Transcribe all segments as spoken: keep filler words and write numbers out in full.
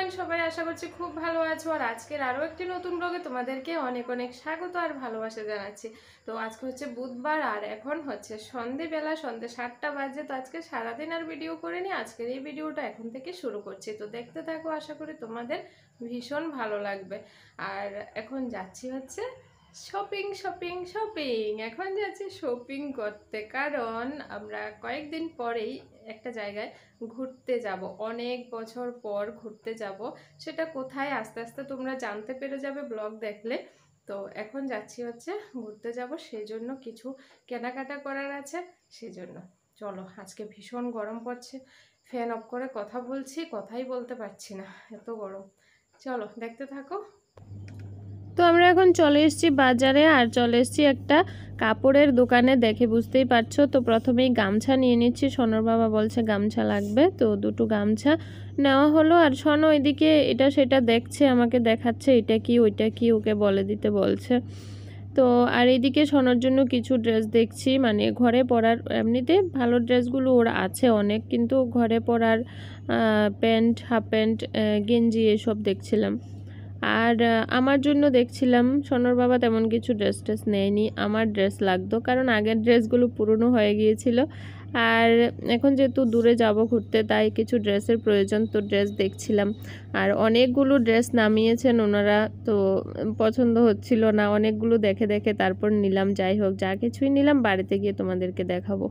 সবাই আশা করছি খুব ভালো আছো। আর আজকের আরও একটি নতুন ব্লগে তোমাদেরকে অনেক অনেক স্বাগত আর ভালোবাসা জানাচ্ছি। তো আজকে হচ্ছে বুধবার আর এখন হচ্ছে সন্ধেবেলা, সন্ধে সাতটা বাজে। তো আজকে সারাদিন আর ভিডিও করিনি, আজকের এই ভিডিওটা এখন থেকে শুরু করছি। তো দেখতে থাকো, আশা করি তোমাদের ভীষণ ভালো লাগবে। আর এখন যাচ্ছি হচ্ছে শপিং শপিং শপিং এখন যাচ্ছি শপিং করতে, কারণ আমরা কয়েকদিন পরেই একটা জায়গায় ঘুরতে যাব, অনেক বছর পর ঘুরতে যাব। সেটা কোথায় আস্তে আস্তে তোমরা জানতে পেরে যাবে ব্লগ দেখলে। তো এখন যাচ্ছি হচ্ছে ঘুরতে যাব, সেই জন্য কিছু কেনাকাটা করার আছে, সেজন্য চলো। আজকে ভীষণ গরম পড়ছে, ফ্যান অফ করে কথা বলছি, কথাই বলতে পারছি না, এত গরম। চলো দেখতে থাকো। তো আমরা এখন চলে এসেছি বাজারে, আর চলে এসেছি একটা কাপড়ের দোকানে, দেখে বুঝতেই পারছো। তো প্রথমেই গামছা নিয়ে নিচ্ছি, সোনার বাবা বলছে গামছা লাগবে, তো দুটো গামছা নেওয়া হলো। আর সোনো এদিকে এটা সেটা দেখছে, আমাকে দেখাচ্ছে এটা কি ওইটা কি, ওকে বলে দিতে বলছে। তো আর এদিকে সোনার জন্য কিছু ড্রেস দেখছি, মানে ঘরে পরার, এমনিতে ভালো ড্রেসগুলো ওর আছে অনেক, কিন্তু ঘরে পরার প্যান্ট, হাফ প্যান্ট, গেঞ্জি এসব দেখছিলাম। আর আমার জন্য দেখছিলাম, সোনার বাবা তেমন কিছু ড্রেস ট্রেস নেয়নি, আমার ড্রেস লাগতো, কারণ আগের ড্রেসগুলো পুরনো হয়ে গিয়েছিল। আর এখন যেহেতু দূরে যাব ঘুরতে, তাই কিছু ড্রেসের প্রয়োজন, তো ড্রেস দেখছিলাম। আর অনেকগুলো ড্রেস নামিয়েছেন ওনারা, তো পছন্দ হচ্ছিল না, অনেকগুলো দেখে দেখে তারপর নিলাম। যাই হোক, যা কিছুই নিলাম বাড়িতে গিয়ে তোমাদেরকে দেখাবো।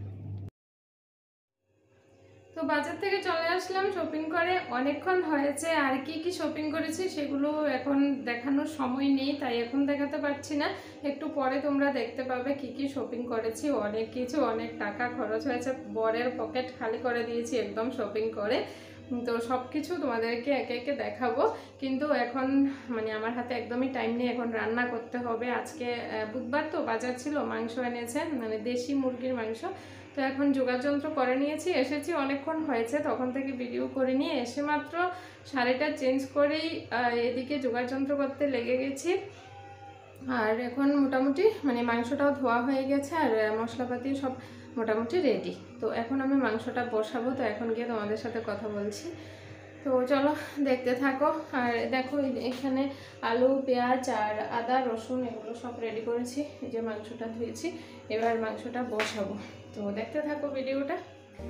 তো বাজার থেকে চলে আসলাম শপিং করে, অনেকক্ষণ হয়েছে। আর কি কি শপিং করেছি সেগুলো এখন দেখানোর সময় নেই, তাই এখন দেখাতে পারছি না, একটু পরে তোমরা দেখতে পাবে কি কি শপিং করেছি। অনেক কিছু, অনেক টাকা খরচ হয়েছে, বরের পকেট খালি করে দিয়েছি একদম শপিং করে। তো সব কিছু তোমাদেরকে একে একে দেখাবো, কিন্তু এখন মানে আমার হাতে একদমই টাইম নেই, এখন রান্না করতে হবে। আজকে বুধবার তো বাজার ছিল, মাংস এনেছে, মানে দেশি মুরগির মাংস। তো এখন যোগাযন্ত্র করে নিয়েছি, এসেছি অনেকক্ষণ হয়েছে, তখন থেকে ভিডিও করে নিয়ে এসে মাত্র শাড়িটা চেঞ্জ করেই এদিকে যোগাযন্ত্র করতে লেগে গেছি। আর এখন মোটামুটি মানে মাংসটাও ধোয়া হয়ে গেছে, আর মশলাপাতি সব মোটামুটি রেডি। তো এখন আমি মাংসটা বসাবো, তো এখন গিয়ে তোমাদের সাথে কথা বলছি। তো চলো দেখতে থাকো। আর দেখো এখানে আলু, পেঁয়াজ আর আদা রসুন এগুলো সব রেডি করেছি, এই যে মাংসটা ধুয়েছি, এবার মাংসটা বসাবো। তো দেখতে থাকো ভিডিওটা।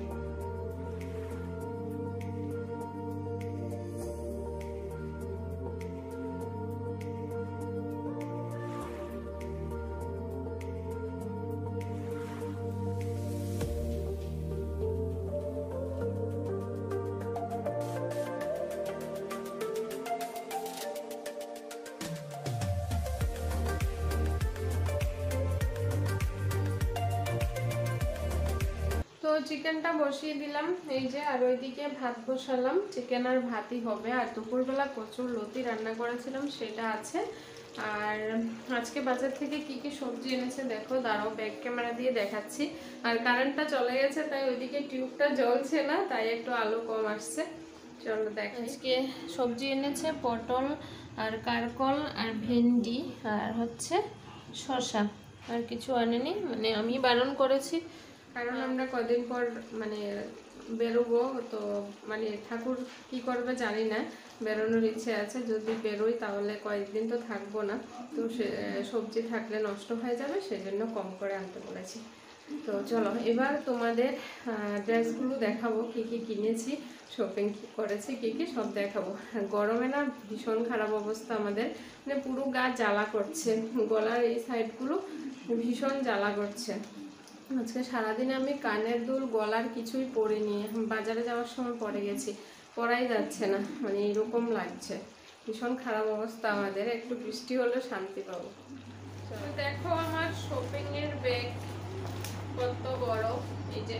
তো চিকেনটা বসিয়ে দিলাম এই যে, আর ওইদিকে ভাত বসালাম, চিকেন আর ভাতই হবে। আর দুপুরবেলা কচুর লতি রান্না করেছিলাম, সেটা আছে। আর আজকে বাজার থেকে কি কি সবজি এনেছে দেখো, দাঁড়াও ব্যাক ক্যামেরা দিয়ে দেখাচ্ছি। আর কারেন্টটা চলে গেছে, তাই ওইদিকে টিউবটা জ্বলছে না, তাই একটু আলো কম আসছে। চলো দেখ, আজকে সবজি এনেছে পটল আর কারকল আর ভেন্ডি আর হচ্ছে শসা, আর কিছু আনেনি, মানে আমি বারণ করেছি, কারণ আমরা কদিন পর মানে বেরোবো। তো মানে ঠাকুর কি করবে জানি না, বেরোনোর ইচ্ছে আছে, যদি বেরোই তাহলে কয়েকদিন তো থাকবো না, তো সে সবজি থাকলে নষ্ট হয়ে যাবে, সেজন্য কম করে আনতে বলেছি। তো চলো এবার তোমাদের ড্রেসগুলো দেখাবো, কি কি কিনেছি, শপিং করেছি কি কি সব দেখাবো। গরমে না ভীষণ খারাপ অবস্থা আমাদের, মানে পুরো গা জ্বালা করছে, গলার এই সাইডগুলো ভীষণ জ্বালা করছে। আজকে সারাদিনে আমি কানের দুল, গলার কিছুই পরিনি, বাজারে যাওয়ার সময় পরে গেছি, পরাই যাচ্ছে না, মানে এরকম লাগছে, ভীষণ খারাপ অবস্থা আমাদের। একটু বৃষ্টি হলে শান্তি পাবো। দেখো আমার শপিং এর ব্যাগ কত বড়, এই যে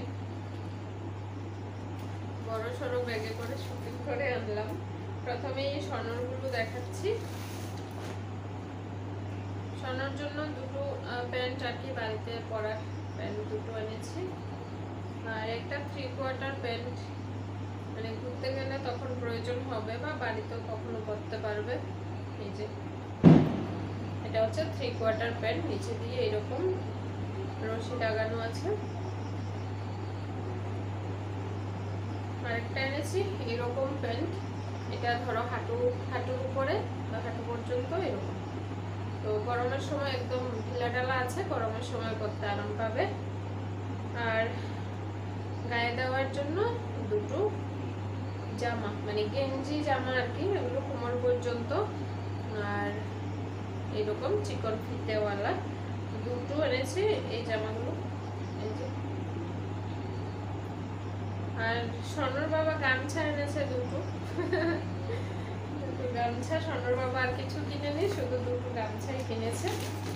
বড় সড়ো ব্যাগে করে শপিং করে আনলাম। প্রথমে এই স্বর্ণগুলো দেখাচ্ছি, স্বর্ণর জন্য দুটো প্যান্ট আর কি, বাড়িতে পরার প্যান্ট দুটো এনেছি, আর একটা থ্রি কোয়ার্টার প্যান্ট, মানে ঘুরতে গেলে তখন প্রয়োজন হবে, বা বাড়িতেও কখনো করতে পারবে। এই যে এটা হচ্ছে থ্রি কোয়ার্টার প্যান্ট, নিচে দিয়ে এরকম রশি লাগানো আছে। আরেকটা এনেছি এরকম প্যান্ট, এটা ধরো হাঁটু হাঁটুর উপরে বা হাঁটু পর্যন্ত এরকম। তো গরমের সময় একদম ঢিলা ঢালা আছে, গরমের সময় করতে আরাম পাবে। আর গায়ে দেওয়ার জন্য দুটো জামা, মানে গেঞ্জি জামা আর কি, এগুলো কোমর পর্যন্ত। আর এরকম চিকন ফিতেওয়ালা দুটো এনেছি এই জামাগুলো, এই যে। আর সোনর বাবা গামছা এনেছে দুটো দুটো গামছা। সোনর বাবা আর কিছু কিনেনি, শুধু দুটো গামছাই কিনেছে।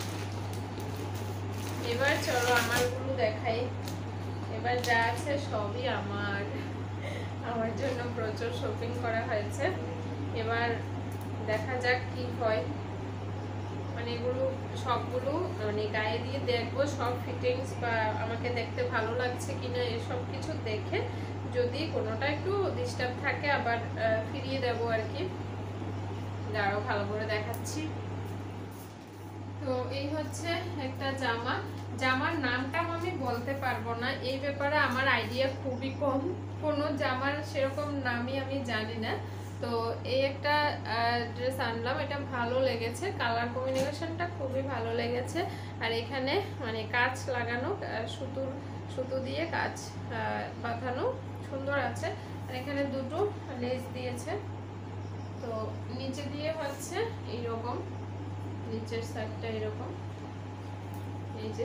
এবার চলো আমারগুলো দেখাই। এবার যা আছে সবই আমার আমার জন্য প্রচুর শপিং করা হয়েছে। এবার দেখা যাক কি হয়, মানে এগুলো সবগুলো মানে গায়ে দিয়ে দেখবো সব ফিটিংস বা আমাকে দেখতে ভালো লাগছে কিনা, এসব কিছু দেখে যদি কোনোটা একটু ডিস্টার্ব থাকে আবার ফিরিয়ে দেবো আর কি। আরো ভালো করে দেখাচ্ছি। তো এই হচ্ছে একটা জামা। জামার নামটা আমি বলতে পারবো না, এই ব্যাপারে আমার আইডিয়া খুবই কম, কোনো জামার সেরকম নামই আমি জানি না। তো এই একটা ড্রেস আনলাম, এটা ভালো লেগেছে, কালার কম্বিনেশনটা খুবই ভালো লেগেছে। আর এখানে মানে কাজ লাগানো, সুতুর সুতো দিয়ে কাজ বাঁধানো, সুন্দর আছে। আর এখানে দুটো লেস দিয়েছে। তো নিচে দিয়ে হচ্ছে এইরকম, নিচের সাইডটা এরকম, এই যে।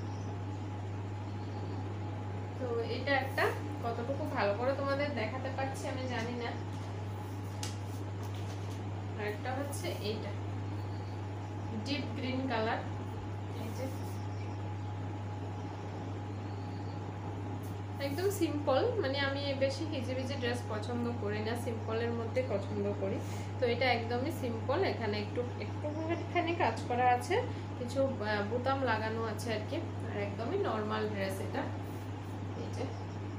তো এটা একটা, কতটুকু ভালো করে তোমাদের দেখাতে পারছি আমি জানি না। আর একটা হচ্ছে এইটা ডিপ গ্রিন কালার, এই যে একদম সিম্পল, মানে আমি বেশি হিজিবিজি ড্রেস পছন্দ করি না, সিম্পলের মধ্যে পছন্দ করি। তো এটা একদমই সিম্পল, এখানে একটু একটুখানি কাজ করা আছে, কিছু বোতাম লাগানো আছে আর কি। আর একদমই নর্মাল ড্রেস এটা, এই যে।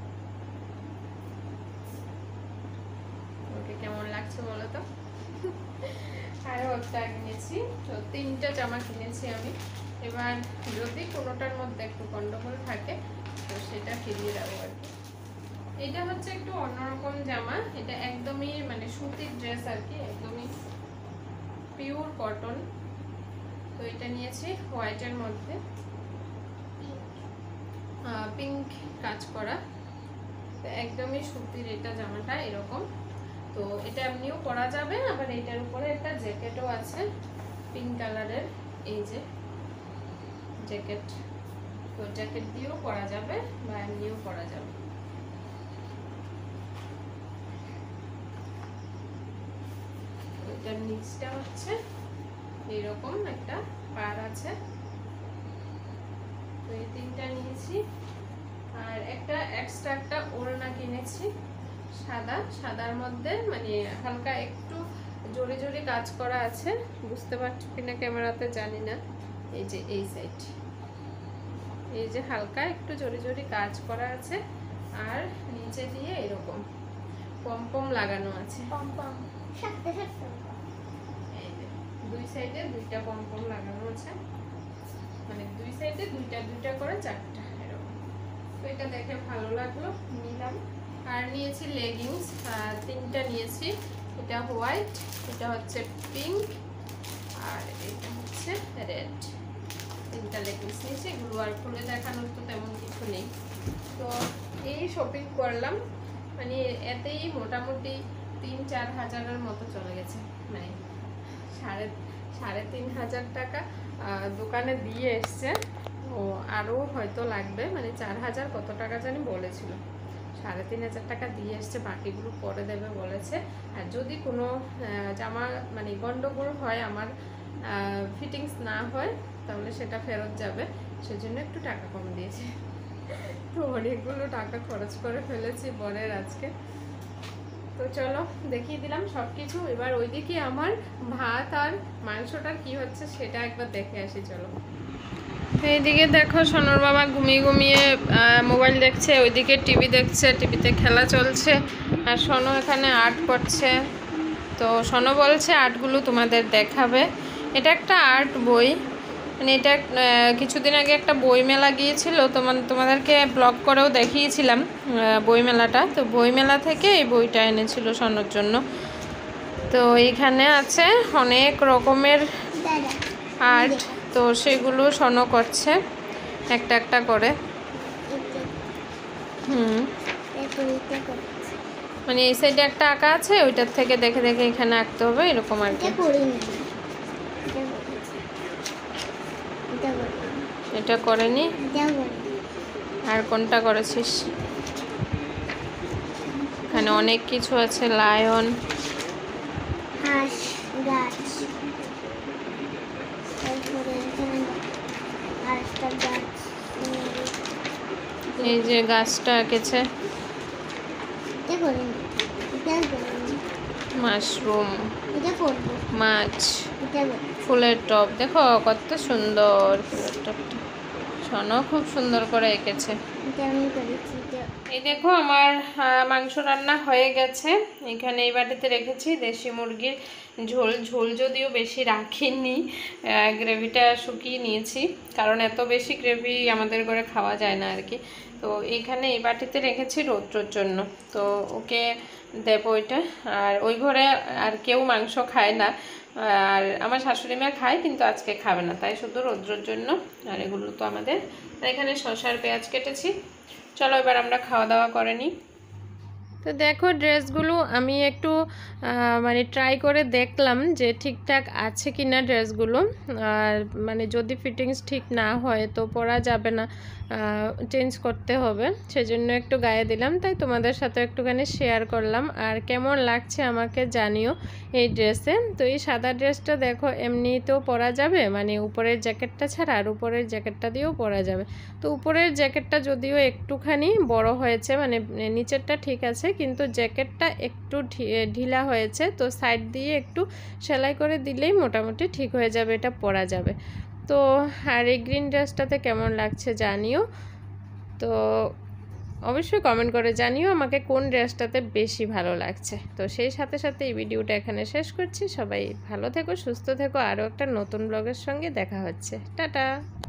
ওকে কেমন লাগছে বলো তো? আরও একটা কিনেছি, তো তিনটা জামা কিনেছি আমি। এবার যদি কোনোটার মধ্যে একটু গন্ডগোল থাকে তো সেটা ফিরিয়ে দেবো আর কি। এটা হচ্ছে একটু অন্যরকম জামা, এটা একদমই মানে সুতির ড্রেস আর কি, একদমই পিওর কটন। তো এটা নিয়েছি হোয়াইটের মধ্যে, পিঙ্ক কাজ করা, তো একদমই সুতির এটা জামাটা এরকম। তো এটা এমনিও পরা যাবে, আবার এটার উপরে একটা জ্যাকেটও আছে পিঙ্ক কালারের, এই যে জ্যাকেট। তো জ্যাকেট দিয়েও পরা যাবে বা এমনিও পরা যাবে। এটার নিচটা হচ্ছে এইরকম একটা পার আছে। তো এই তিনটা নিয়েছি। আর একটা এক্সট্রা একটা ওড়না কিনেছি, সাদা, সাদার মধ্যে মানে হালকা একটু জোরে জোরে কাজ করা আছে, বুঝতে পারছো কিনা ক্যামেরাতে জানি না। এই যে এই সাইড, এই যে হালকা একটু জোরে জোরে কাজ করা আছে। আর নিচে দিয়ে এরকম পমপম লাগানো আছে, পমপম এই যে দুই সাইডে দুইটা পমপম লাগানো আছে, মানে দুই সাইডে দুইটা দুইটা করে চারটা এরকম। তো এটা দেখে ভালো লাগলো, নিলাম। আর নিয়েছি লেগিংস, তিনটা নিয়েছি, এটা হোয়াইট, এটা হচ্ছে পিঙ্ক, আর এটা হচ্ছে রেড। তিনটা লেগিংস নিয়েছি, এগুলো আর খুলে দেখানোর তো তেমন কিছু নেই। তো এই শপিং করলাম, মানে এতেই মোটামুটি তিন চার হাজারের মতো চলে গেছে, মানে সাড়ে সাড়ে তিন হাজার টাকা দোকানে দিয়ে এসছে। ও আরও হয়তো লাগবে, মানে চার হাজার কত টাকা জানি বলেছিল, সাড়ে তিন হাজার টাকা দিয়ে এসছে, বাকিগুলো পরে দেবে বলেছে। আর যদি কোনো জামা মানে গন্ডগোল হয়, আমার ফিটিংস না হয়, তাহলে সেটা ফেরত যাবে, সেজন্য একটু টাকা কম দিয়েছে। তো অনেকগুলো টাকা খরচ করে ফেলেছি বরের আজকে। তো চলো দেখিয়ে দিলাম সব কিছু। এবার ওইদিকে আমার ভাত আর মাংসটার কি হচ্ছে সেটা একবার দেখে আসি, চলো। এইদিকে দেখো সোনর বাবা ঘুমিয়ে ঘুমিয়ে মোবাইল দেখছে, ওইদিকে টিভি দেখছে, টিভিতে খেলা চলছে। আর সোনো এখানে আর্ট করছে। তো সোনো বলছে আর্টগুলো তোমাদের দেখাবে। এটা একটা আর্ট বই, মানে এটা কিছুদিন আগে একটা বইমেলা গিয়েছিল, তোমার তোমাদেরকে ব্লগ করেও দেখিয়েছিলাম বইমেলাটা। তো বইমেলা থেকে এই বইটা এনেছিল সোনোর জন্য। তো এইখানে আছে অনেক রকমের আর্ট, তো সেগুলো শোনো করছে একটা একটা করে। হুম, মানে এই সাইডে একটা আঁকা আছে, ওইটার থেকে দেখে দেখে এখানে আঁকতে হবে এরকম আর কি। এটা করেনি, আর কোনটা করেছিস? এখানে অনেক কিছু আছে, লায়ন, হাঁস, গাছ, তারপরে এখানে আরেকটা গাছ, এই যে গাছটা এঁকেছে, এটা করিনি, এটা করিনি, মাশরুম, এটা করবো, মাছ, এটা করবো, ফুলের টব, দেখো কত সুন্দর ফুলের টবটা, শোনো খুব সুন্দর করে এঁকেছে। এটা আমি করেছি। এটা এই দেখো আমার আহ, মাংস রান্না হয়ে গেছে। এখানে এই বাটিতে রেখেছি দেশি মুরগির ঝোল। ঝোল যদিও বেশি রাখিনি, গ্রেভিটা শুকিয়ে নিয়েছি, কারণ এত বেশি গ্রেভি আমাদের ঘরে খাওয়া যায় না আর কি। তো এইখানে এই বাটিতে রেখেছি রৌদ্রর জন্য, তো ওকে দেবো ওইটা। আর ওই ঘরে আর কেউ মাংস খায় না, আর আমার শাশুড়ি মা খায় কিন্তু আজকে খাবে না, তাই শুধু রৌদ্রর জন্য। আর এগুলো তো আমাদের। আর এখানে শসার পেঁয়াজ কেটেছি। চলো এবার আমরা খাওয়া দাওয়া করে নিই। তো দেখো ড্রেসগুলো আমি একটু মানে ট্রাই করে দেখলাম যে ঠিকঠাক আছে কি না ড্রেসগুলো। আর মানে যদি ফিটিংস ঠিক না হয় তো পরা যাবে না, চেঞ্জ করতে হবে, সেজন্য একটু গায়ে দিলাম, তাই তোমাদের সাথে একটুখানি শেয়ার করলাম। আর কেমন লাগছে আমাকে জানিও এই ড্রেসে। তো এই সাদা ড্রেসটা দেখো এমনিতেও পরা যাবে, মানে উপরের জ্যাকেটটা ছাড়া, আর উপরের জ্যাকেটটা দিয়েও পরা যাবে। তো উপরের জ্যাকেটটা যদিও একটুখানি বড় হয়েছে, মানে নিচেরটা ঠিক আছে কিন্তু জ্যাকেটটা একটু ঢিলা হয়েছে, তো সাইড দিয়ে একটু সেলাই করে দিলেই মোটামুটি ঠিক হয়ে যাবে, এটা পরা যাবে। তো আর এই গ্রিন ড্রেসটাতে কেমন লাগছে জানিও, তো অবশ্যই কমেন্ট করে জানিও আমাকে কোন ড্রেসটাতে বেশি ভালো লাগছে। তো সেই সাথে সাথে এই ভিডিওটা এখানে শেষ করছি। সবাই ভালো থেকো, সুস্থ থেকো, আরও একটা নতুন ব্লগের সঙ্গে দেখা হচ্ছে। টাটা।